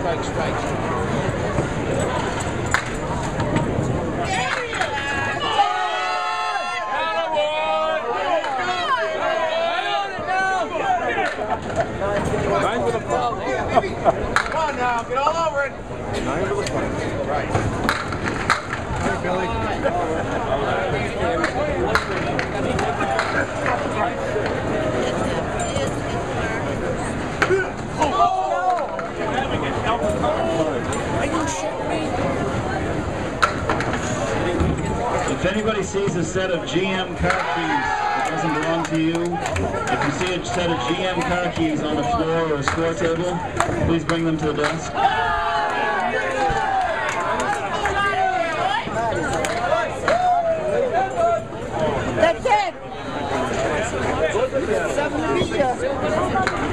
Nine for the fun. Come on now, get all over it. 9 for the fun. Right. Hey, Billy. If anybody sees a set of GM car keys that doesn't belong to you, if you see a set of GM car keys on the floor or a score table, please bring them to the desk. That's it! 7 to meet you.